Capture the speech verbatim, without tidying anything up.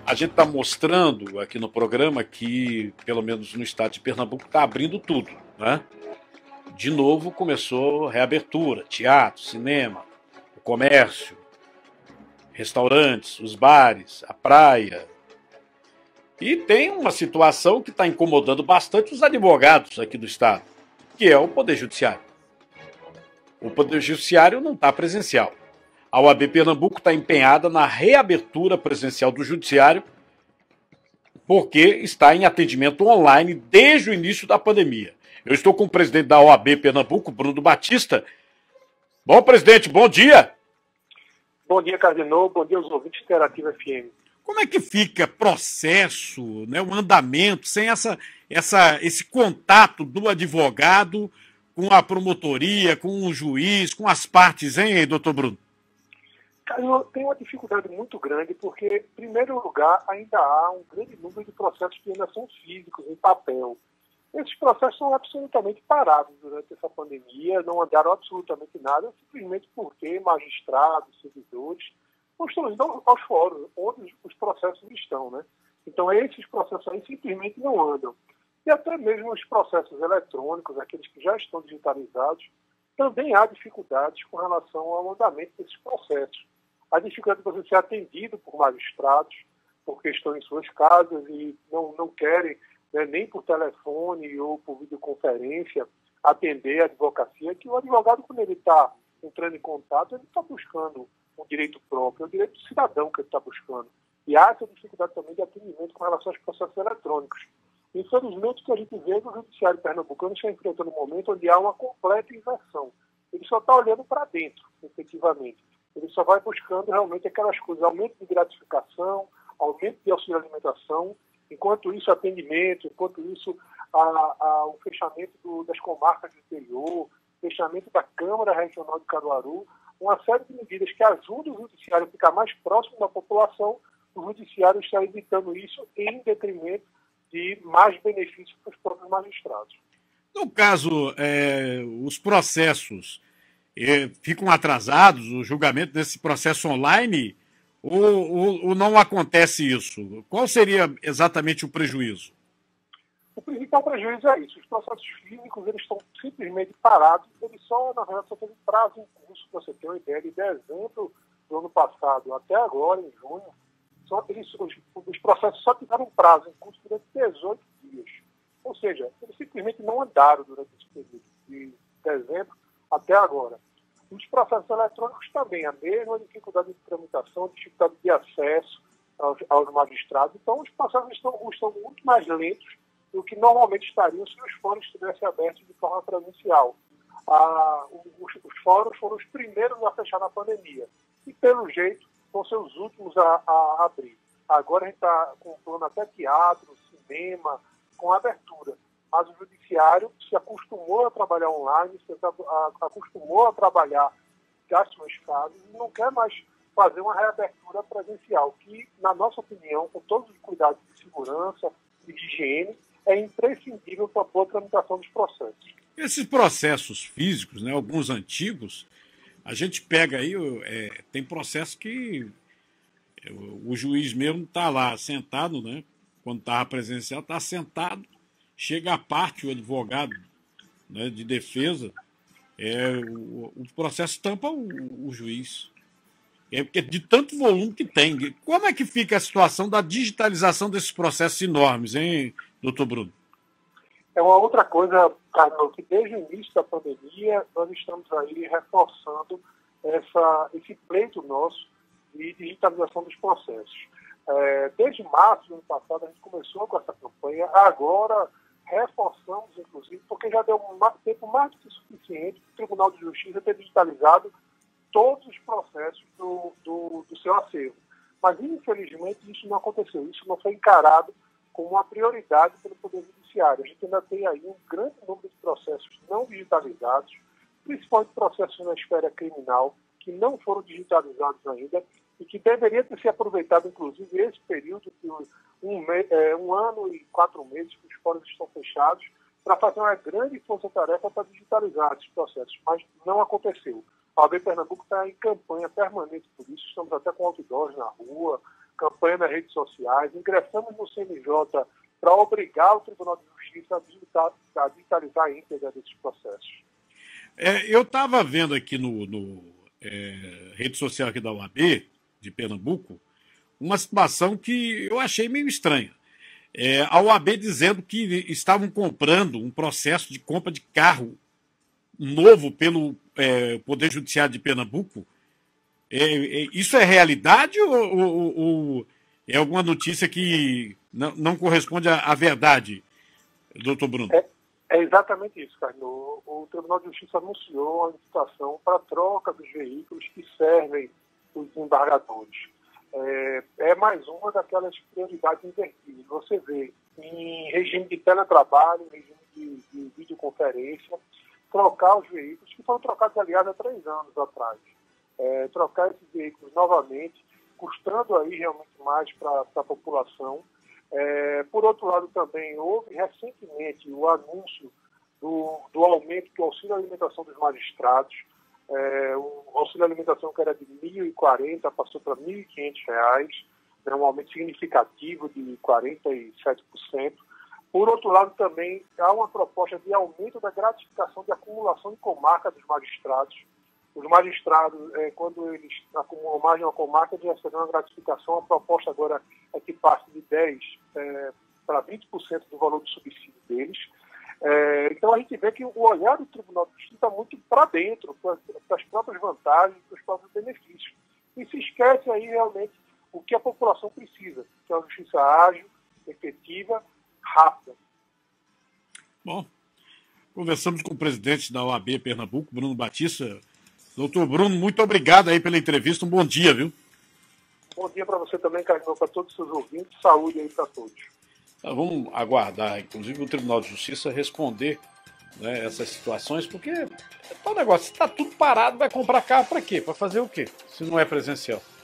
A gente está mostrando aqui no programa que, pelo menos no estado de Pernambuco, está abrindo tudo, né? De novo começou reabertura, teatro, cinema, o comércio, restaurantes, os bares, a praia. E tem uma situação que está incomodando bastante os advogados aqui do estado, que é o Poder Judiciário. O Poder Judiciário não está presencial. A O A B Pernambuco está empenhada na reabertura presencial do Judiciário, porque está em atendimento online desde o início da pandemia. Eu estou com o presidente da O A B Pernambuco, Bruno Batista. Bom, presidente, bom dia. Bom dia, Cardinô. Bom dia aos ouvintes Interativa F M. Como é que fica processo, né, o andamento, sem essa, essa, esse contato do advogado com a promotoria, com o juiz, com as partes, hein, doutor Bruno? Cardinô, tem uma dificuldade muito grande porque, em primeiro lugar, ainda há um grande número de processos que ainda são físicos, em papel. Esses processos são absolutamente parados durante essa pandemia, não andaram absolutamente nada, simplesmente porque magistrados, servidores, estão indo aos fóruns, onde os processos estão, né? Então, esses processos aí simplesmente não andam. E até mesmo os processos eletrônicos, aqueles que já estão digitalizados, também há dificuldades com relação ao andamento desses processos. A dificuldade de você ser atendido por magistrados, porque estão em suas casas e não, não querem, né, nem por telefone ou por videoconferência, atender a advocacia, que o advogado, quando ele está entrando em contato, ele está buscando um direito próprio, é um direito do cidadão que ele está buscando. E há essa dificuldade também de atendimento com relação aos processos eletrônicos. Infelizmente, o que a gente vê no judiciário pernambucano está enfrentando um momento onde há uma completa inversão. Ele só está olhando para dentro, efetivamente. Ele só vai buscando realmente aquelas coisas, aumento de gratificação, aumento de auxílio alimentação, enquanto isso, atendimento, enquanto isso, a, a, o fechamento do, das comarcas do interior, fechamento da Câmara Regional de Caruaru, uma série de medidas que ajudam o judiciário a ficar mais próximo da população, o judiciário está evitando isso em detrimento de mais benefícios para os próprios magistrados. No caso, é, os processos é, ficam atrasados, o julgamento desse processo online, ou, ou, ou não acontece isso? Qual seria exatamente o prejuízo? O principal prejuízo é isso. Os processos físicos, eles estão simplesmente parados. Eles só, na verdade, só têm prazo em curso, para você ter uma ideia, de dezembro do ano passado até agora, em junho, só, eles, os, os processos só tiveram prazo em curso durante dezoito dias. Ou seja, eles simplesmente não andaram durante esse período, de dezembro até agora. Os processos eletrônicos também, a mesma dificuldade de tramitação, dificuldade de acesso aos, aos magistrados. Então, os processos estão, estão muito mais lentos do que normalmente estariam se os fóruns estivessem abertos de forma presencial. Ah, os, os fóruns foram os primeiros a fechar na pandemia e, pelo jeito, vão ser os últimos a, a abrir. Agora a gente está com um plano até teatro, cinema, com abertura. Mas o judiciário se acostumou a trabalhar online, se acostumou a trabalhar das suas casas e não quer mais fazer uma reabertura presencial, que, na nossa opinião, com todos os cuidados de segurança e de higiene, é imprescindível para a boa tramitação dos processos. Esses processos físicos, né, alguns antigos, a gente pega aí, é, tem processo que o, o juiz mesmo está lá sentado, né, quando estava presencial, está sentado, chega a parte, o advogado, né, de defesa, é, o, o processo tampa o, o juiz. É porque de tanto volume que tem. Como é que fica a situação da digitalização desses processos enormes, hein, doutor Bruno? É uma outra coisa, Carlos, que desde o início da pandemia nós estamos aí reforçando essa, esse pleito nosso de digitalização dos processos. É, desde março do ano passado a gente começou com essa campanha, agora reforçamos, inclusive, porque já deu um tempo mais do que suficiente para o Tribunal de Justiça ter digitalizado todos os processos do, do, do seu acervo. Mas, infelizmente, isso não aconteceu. Isso não foi encarado como uma prioridade pelo Poder Judiciário. A gente ainda tem aí um grande número de processos não digitalizados, principalmente processos na esfera criminal, que não foram digitalizados ainda e que deveria ter se aproveitado, inclusive, esse período, de um, é, um ano e quatro meses que os fóruns estão fechados, para fazer uma grande força-tarefa para digitalizar esses processos. Mas não aconteceu. A O A B Pernambuco está em campanha permanente por isso, estamos até com outdoors na rua, campanha nas redes sociais, ingressamos no C N J para obrigar o Tribunal de Justiça a digitalizar, a digitalizar a íntegra desses processos. É, eu estava vendo aqui no, no é, rede social aqui da O A B, de Pernambuco, uma situação que eu achei meio estranha. É, a O A B dizendo que estavam comprando um processo de compra de carro novo pelo é, Poder Judiciário de Pernambuco. É, é, isso é realidade ou, ou, ou é alguma notícia que não, não corresponde à, à verdade, doutor Bruno? É, é exatamente isso, Carlos. O, o Tribunal de Justiça anunciou a licitação para a troca dos veículos que servem os embargadores. É, é mais uma daquelas prioridades invertidas. Você vê em regime de teletrabalho, em regime de, de videoconferência, trocar os veículos, que foram trocados, aliás, há três anos atrás. É, trocar esses veículos novamente, custando aí realmente mais para a população. É, por outro lado, também houve recentemente o anúncio do, do aumento do auxílio alimentação dos magistrados. É, o auxílio alimentação que era de mil e quarenta passou para mil e quinhentos reais, né, um aumento significativo de quarenta e sete por cento. Por outro lado, também há uma proposta de aumento da gratificação de acumulação de comarca dos magistrados. Os magistrados, é, quando eles acumulam mais de uma comarca, eles recebem uma gratificação. A proposta agora é que passe de dez por cento é, para vinte por cento do valor do subsídio deles. É, então a gente vê que o olhar do Tribunal de Justiça está muito para dentro, para as próprias vantagens, para os próprios benefícios. E se esquece aí realmente o que a população precisa, que é uma justiça ágil, efetiva, rápida. Bom, conversamos com o presidente da O A B Pernambuco, Bruno Batista. Doutor Bruno, muito obrigado aí pela entrevista. Um bom dia, viu? Bom dia para você também, Carlos, para todos os seus ouvintes. Saúde aí para todos. Então, vamos aguardar, inclusive, o Tribunal de Justiça responder, né, essas situações, porque é um negócio, se está tudo parado, vai comprar carro para quê? Para fazer o quê? Se não é presencial.